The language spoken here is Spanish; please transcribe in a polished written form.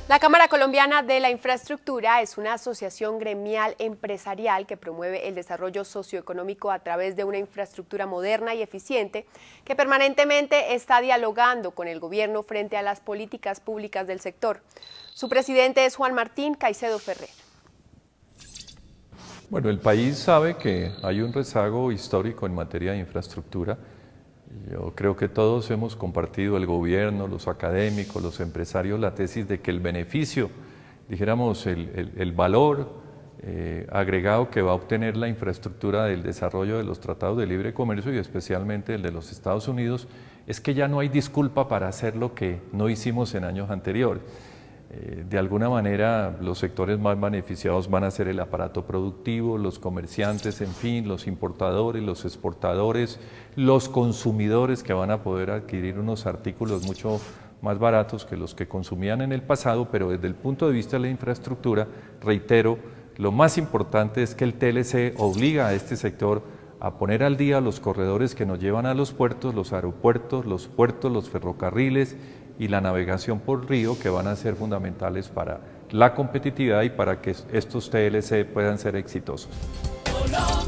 La Cámara Colombiana de la Infraestructura es una asociación gremial empresarial que promueve el desarrollo socioeconómico a través de una infraestructura moderna y eficiente que permanentemente está dialogando con el gobierno frente a las políticas públicas del sector. Su presidente es Juan Martín Caicedo Ferrer. Bueno, el país sabe que hay un rezago histórico en materia de infraestructura. Yo creo que todos hemos compartido, el gobierno, los académicos, los empresarios, la tesis de que el beneficio, dijéramos, el valor agregado que va a obtener la infraestructura del desarrollo de los tratados de libre comercio y especialmente el de los Estados Unidos, es que ya no hay disculpa para hacer lo que no hicimos en años anteriores. De alguna manera los sectores más beneficiados van a ser el aparato productivo, los comerciantes, en fin, los importadores, los exportadores, los consumidores que van a poder adquirir unos artículos mucho más baratos que los que consumían en el pasado, pero desde el punto de vista de la infraestructura, reitero, lo más importante es que el TLC obliga a este sector a poner al día los corredores que nos llevan a los puertos, los aeropuertos, los ferrocarriles y la navegación por río, que van a ser fundamentales para la competitividad y para que estos TLC puedan ser exitosos.